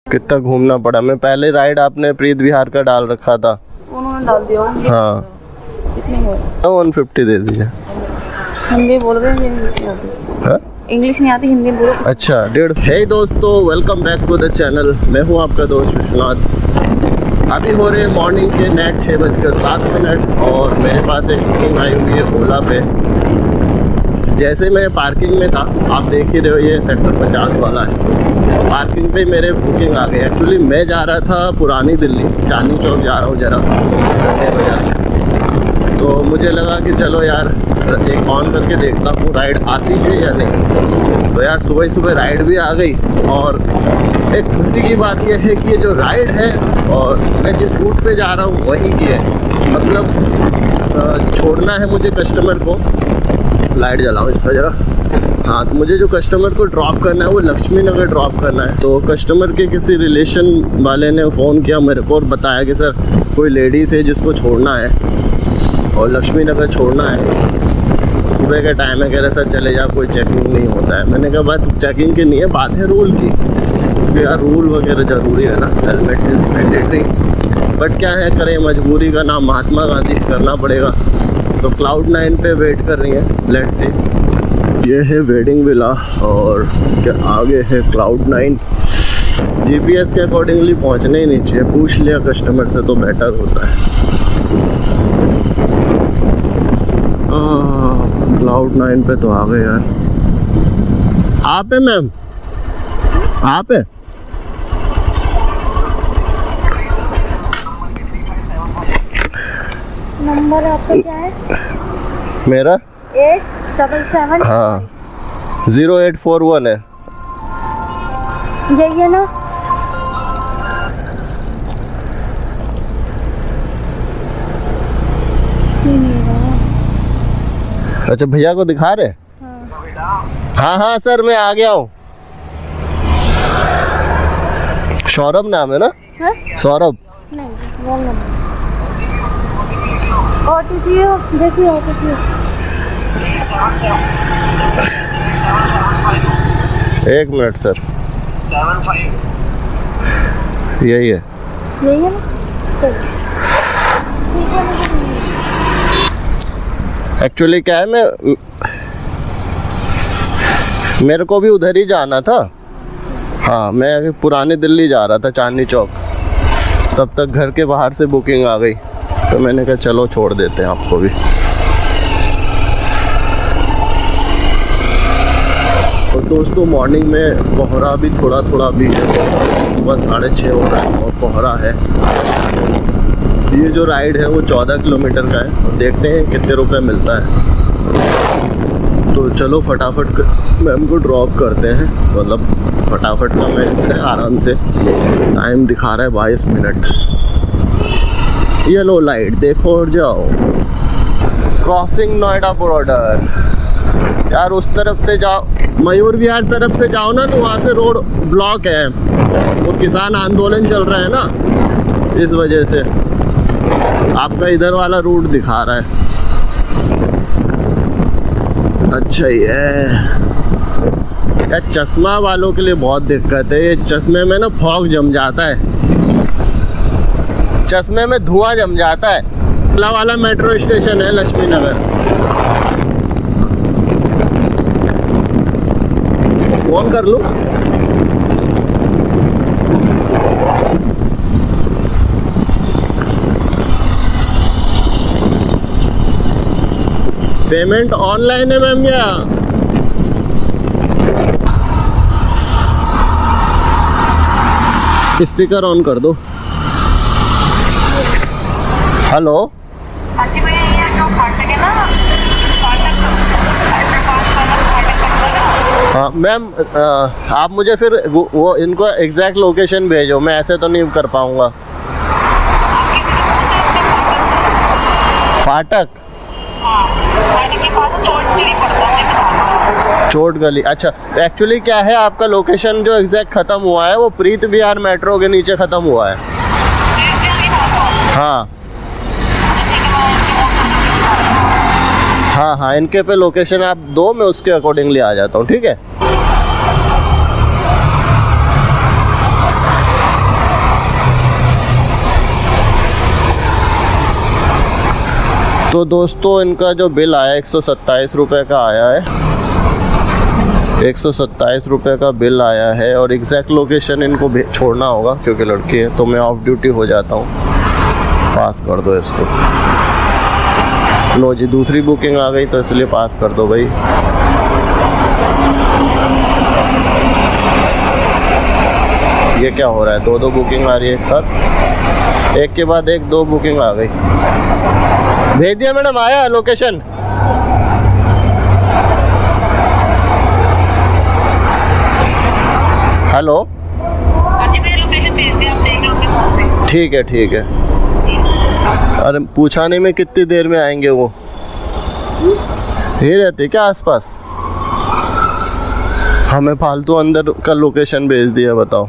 कितना घूमना पड़ा। मैं पहले राइड आपने प्रीत विहार का डाल रखा था, उन्होंने डाल दिया। हाँ कितने हुए? 150 दे दीजिए। हिंदी बोल रहे हैं, इंग्लिश नहीं आती, हिंदी बोलो। अच्छा 150। हे दोस्तों, welcome back to the channel. मैं हूं आपका दोस्त विश्वनाथ। अभी हो रहे मॉर्निंग के नेट 6:07 और मेरे पास एक बुकिंग आई हुई है ओला पे। जैसे मैं पार्किंग में था, आप देख ही रहे हो ये सेक्टर 50 वाला है। पार्किंग पे मेरे बुकिंग आ गई। एक्चुअली मैं जा रहा था पुरानी दिल्ली, चांदनी चौक जा रहा हूँ जरा संडे बाजार। तो मुझे लगा कि चलो यार एक ऑन करके देखता हूँ राइड आती है या नहीं। तो यार सुबह सुबह राइड भी आ गई। और एक खुशी की बात यह है कि ये जो राइड है और मैं जिस रूट पे जा रहा हूँ वहीं की है। मतलब छोड़ना है मुझे कस्टमर को, लाइट जलाऊँ इसका ज़रा। हाँ, तो मुझे जो कस्टमर को ड्रॉप करना है वो लक्ष्मी नगर ड्रॉप करना है। तो कस्टमर के किसी रिलेशन वाले ने फ़ोन किया मेरे को और बताया कि सर कोई लेडीज़ है जिसको छोड़ना है और लक्ष्मी नगर छोड़ना है। सुबह का टाइम है, कह रहे सर चले जाओ, कोई चेकिंग नहीं होता है। मैंने कहा बात चेकिंग की नहीं है, बात है रूल की, क्योंकि यार रूल वगैरह ज़रूरी है ना, हेलमेट इज़ मैंडेटरी। बट क्या है करें, मजबूरी का नाम महात्मा गांधी करना पड़ेगा। तो Cloud9 पे वेट कर रही है, लेट्स सी। ये है वेडिंग विला और इसके आगे है Cloud9। GPS के अकॉर्डिंगली पहुंचने ही नहीं चाहिए, पूछ लिया कस्टमर से तो बेटर होता है। Cloud9 पे तो आ गए यार। आप है मैम? आप है? नंबर आपका क्या है? मेरा 877। हाँ 0841 है। जाइए ना। अच्छा भैया को दिखा रहे? हाँ हाँ सर मैं आ गया हूँ। सौरभ नाम है ना? सौरभ नहीं, रॉन्ग नंबर। OTP हो, देखिए OTP। 1 minute sir. 75 यही है। यही है ना? चलो ठीक है। एक्चुअली क्या है, मेरे को भी उधर ही जाना था। हाँ मैं पुरानी दिल्ली जा रहा था, चांदनी चौक। तब तक घर के बाहर से बुकिंग आ गई, तो मैंने कहा चलो छोड़ देते हैं आपको भी। तो दोस्तों मॉर्निंग में कोहरा भी थोड़ा थोड़ा भी है। सुबह 6:30 हो रहा है और कोहरा है। ये जो राइड है वो 14 किलोमीटर का है। तो देखते हैं कितने रुपए मिलता है। तो चलो फटाफट मैम को ड्रॉप करते हैं। मतलब फटाफट का मैं से आराम से, टाइम दिखा रहा है 22 मिनट। येलो लाइट देखो और जाओ। Crossing Noida border. यार उस तरफ से जाओ, मयूर विहार तरफ से जाओ ना, तो वहाँ से रोड ब्लॉक है। वो किसान आंदोलन चल रहा है ना, इस वजह से आपका इधर वाला रूट दिखा रहा है। अच्छा ये यार चश्मा वालों के लिए बहुत दिक्कत है। ये चश्मे में ना फॉग जम जाता है, चश्मे में धुआं जम जाता है। अगला वाला मेट्रो स्टेशन है लक्ष्मी नगर। फोन कर लूं? पेमेंट ऑनलाइन है मैम या? स्पीकर ऑन कर दो। हेलो हाँ मैम, आप मुझे फिर वो इनको एग्जैक्ट लोकेशन भेजो, मैं ऐसे तो नहीं कर पाऊँगा। फाटक? चोट गली। अच्छा एक्चुअली क्या है, आपका लोकेशन जो एग्जैक्ट ख़त्म हुआ है वो प्रीत विहार मेट्रो के नीचे ख़त्म हुआ है। हाँ हाँ हाँ, इनके पे लोकेशन आप दो, मैं उसके अकॉर्डिंगली आ जाता हूँ, ठीक है। तो दोस्तों इनका जो बिल आया 127 रुपये का आया है, 127 रुपये का बिल आया है। और एग्जैक्ट लोकेशन इनको छोड़ना होगा क्योंकि लड़की है, तो मैं ऑफ ड्यूटी हो जाता हूँ। पास कर दो इसको। लो जी, दूसरी बुकिंग आ गई तो इसलिए पास कर दो भाई। ये क्या हो रहा है, दो बुकिंग आ रही है एक साथ, एक के बाद एक, 2 बुकिंग आ गई। भेज दिया मैडम, आया लोकेशन। हेलो, लोकेशन भेज दिया, आप देख लो। ठीक है ठीक है। अरे पूछाने में कितनी देर में आएंगे वो? ये रहते क्या आसपास? हमें फालतू अंदर का लोकेशन भेज दिया, बताओ।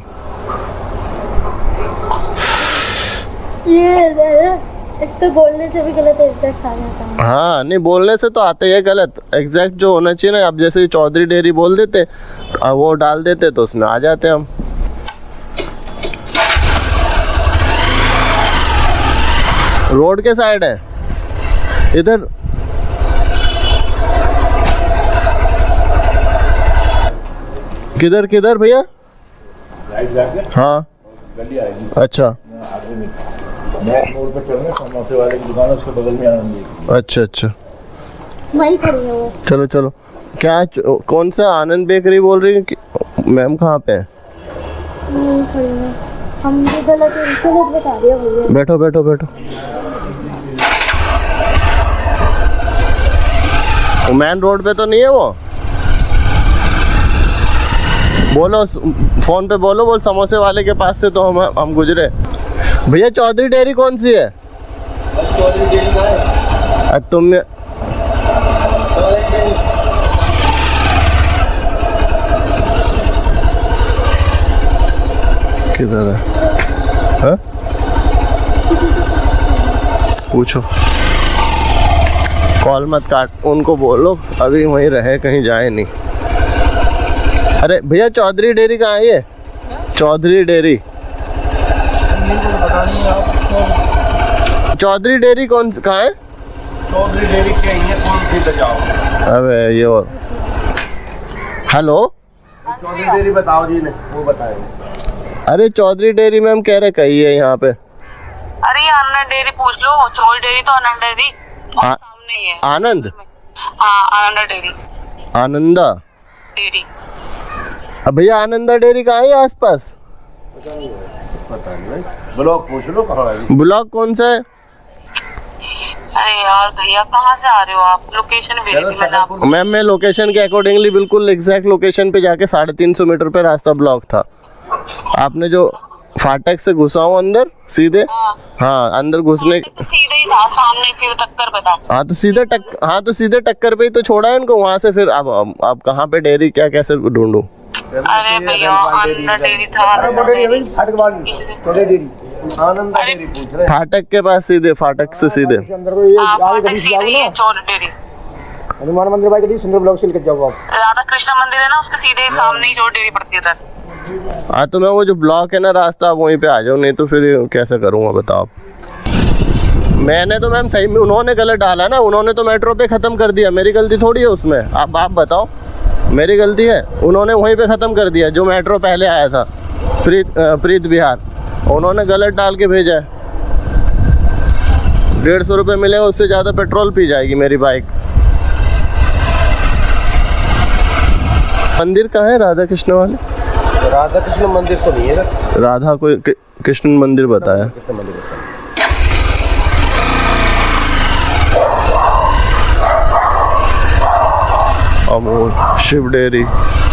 ये तो बोलने से भी गलत एग्जैक्ट आ जाता है। हाँ, नहीं बोलने से तो आते हैं गलत, एग्जैक्ट जो होना चाहिए ना। अब जैसे चौधरी डेयरी बोल देते, वो डाल देते तो उसमें आ जाते हम। रोड के साइड है इधर। किधर किधर भैया? हाँ अच्छा, मोड़ पे चलना, समोसे वाले की दुकान है उसके बगल में आनंद। अच्छा अच्छा, वहीं खड़ी है वो। चलो चलो। क्या कौन सा आनंद बेकरी बोल रही है मैम? कहाँ पे है? खड़ी है। हम भी गलत बता दिया भैया। बैठो बैठो बैठो। मेन रोड पे तो नहीं है वो? बोलो फोन पे, बोल समोसे वाले के पास से तो हम गुजरे। भैया चौधरी डेयरी कौन सी है? चौधरी डेयरी का है। तुम किधर है? हाँ? पूछो, कॉल मत काट, उनको बोलो अभी वहीं रहे, कहीं जाए नहीं। अरे भैया चौधरी डेयरी कहाँ है ये? चौधरी डेयरी, चौधरी डेयरी कौन कहाँ है? चौधरी डेयरी के ये कौन सी जाओ? अबे ये और हेलो, चौधरी डेयरी बताओ जी ने, वो बताए। अरे चौधरी डेयरी मैम कह रहे कही है यहाँ पे। अरे आनंद डेयरी पूछ लो, चौधरी डेयरी तो आनंद डेयरी सामने ही है। आनंद? हाँ आनंद डेयरी। आनंदा डेयरी। अब भैया आनंदा डेयरी कहाँ है आसपास? ब्लॉक पूछ लो कहाँ है। ब्लॉक कौन सा है? अरे यार भैया कहाँ से आ रहे हो आप? लोकेशन भेज दी मैंने आपको। मैम मैं लोकेशन के अकॉर्डिंगली बिल्कुल एग्जैक्ट लोकेशन पे जाके 350 मीटर पे रास्ता ब्लॉक था। आपने जो फाटक से घुसा हूँ अंदर सीधे, हाँ अंदर घुसने सीधे ही था सामने, फिर टक्कर बता। हाँ तो सीधे टक्कर पे ही तो छोड़ा है इनको। वहाँ से फिर अब कहाँ पे डेयरी, क्या कैसे ढूंढूं? अरे भैया आनंद डेयरी था। फाटक के पास सीधे, फाटक से सीधे हनुमान मंदिर भाई सुंदर ब्लॉक से लेकर जाओ आप। राधा कृष्ण मंदिर है ना, उसके सीधे सामने ही चौधरी डेयरी पड़ती है उधर। हाँ तो मैं वो जो ब्लॉक है ना रास्ता, आप वहीं पे आ जाओ, नहीं तो फिर कैसे करूँगा बताओ। मैंने तो मैम सही में, उन्होंने गलत डाला ना, उन्होंने तो मेट्रो पे ख़त्म कर दिया, मेरी गलती थोड़ी है उसमें। आप बताओ मेरी गलती है? उन्होंने वहीं पे ख़त्म कर दिया जो मेट्रो पहले आया था, प्रीत बिहार, उन्होंने गलत डाल के भेजा है। 150 रुपये मिलेगा, उससे ज़्यादा पेट्रोल पी जाएगी मेरी बाइक। मंदिर कहाँ है राधा कृष्ण वाले? राधा कृष्ण मंदिर तो नहीं है, राधा कोई कृष्ण मंदिर बताया। अमोल शिव डेयरी,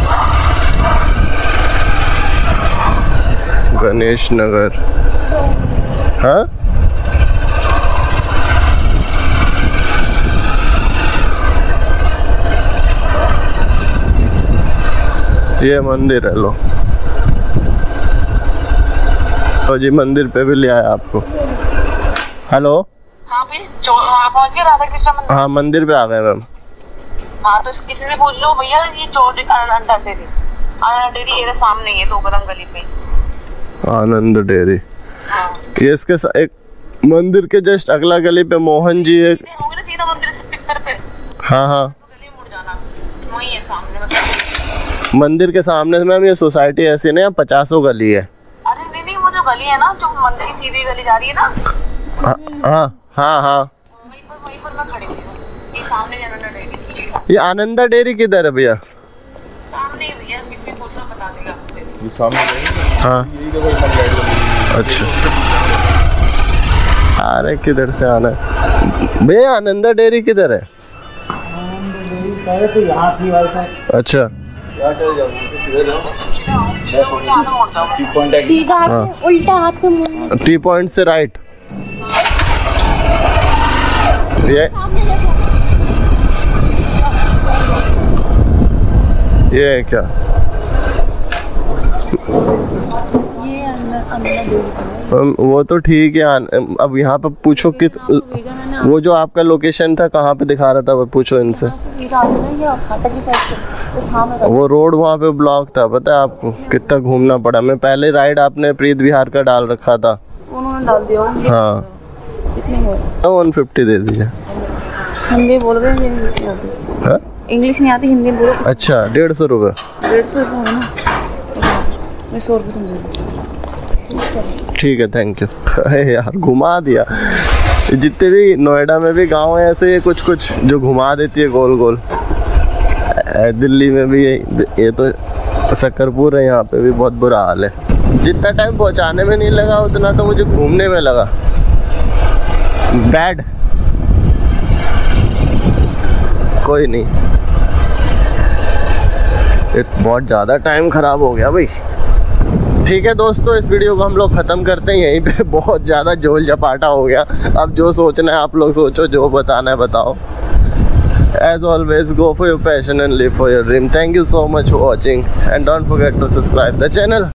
गणेश नगर। हाँ ये मंदिर है, लो तो जी मंदिर पे भी ले आया आपको। हेलो, हाँ भी वहाँ पहुँच गए राधा कृष्ण मंदिर। हाँ मंदिर पे आ गए मैम। हाँ तो किसी से पूछ लो भैया, ये चौधरी आनंद डेयरी, आनंद डेयरी ये सामने ही है, 2 कदम गली पे। आनंद डेयरी, ये इसके एक मंदिर के जस्ट अगला गली पे मोहन जी है। हाँ हाँ गली मुड़ जाना, वही है सामने मतलब। मंदिर के सामने से मैम ये सोसाइटी ऐसी नहीं, 50 गली है। अरे नहीं वो जो गली है ना, जो मंदिर की सीधी गली जा रही है ना, हाँ हाँ हाँ वहीं पर मैं खड़ी हुई हूँ। ये सामने आनंदा डेयरी, ये आनंदा डेयरी किधर है भैया? सामने ही भैया, किसी को तो बता देगा आपसे। हाँ अच्छा, अरे किधर से आना है भैया? आनंदा डेयरी किधर है? तो यहाँ थी भाई साहब। अच्छा सीधा हाथ उल्टा हाथ पे मुड़ना। टी पॉइंट से राइट, ये है क्या? ये अंदर वो तो ठीक है। अब यहाँ पे पूछो कि वो जो आपका लोकेशन था कहाँ पे दिखा रहा था, वो पूछो इनसे। वो रोड वहाँ पे ब्लॉक था, पता है आपको? कितना घूमना पड़ा। मैं पहले राइड आपने प्रीत बिहार का डाल रखा था। उन्होंने डाल दिया। हाँ कितने हुए? 150 दे दीजिए। हिंदी बोल रहे हैं, इंग्लिश नहीं आती। हाँ? इंग्लिश नहीं आती, हिंदी बोलो। अच्छा 150 रुपये। 150 रुपये है ना, मैं 100 रुपये तुम दे दो। ठीक है थैंक यू। अरे यार घुमा दिया। जितने भी नोएडा में भी गांव है ऐसे कुछ कुछ जो घुमा देती है गोल गोल। दिल्ली में भी ये तो सकरपुर है, यहाँ पे भी बहुत बुरा हाल है। जितना टाइम पहुँचाने में नहीं लगा उतना तो मुझे घूमने में लगा। बैड, कोई नहीं, बहुत ज़्यादा टाइम ख़राब हो गया भाई। ठीक है दोस्तों, इस वीडियो को हम लोग ख़त्म करते हैं यहीं पे। बहुत ज़्यादा झोल झपाटा हो गया। अब जो सोचना है आप लोग सोचो, जो बताना है बताओ। As always, go for your passion and live for your dream. Thank you so much for watching and don't forget to subscribe the channel.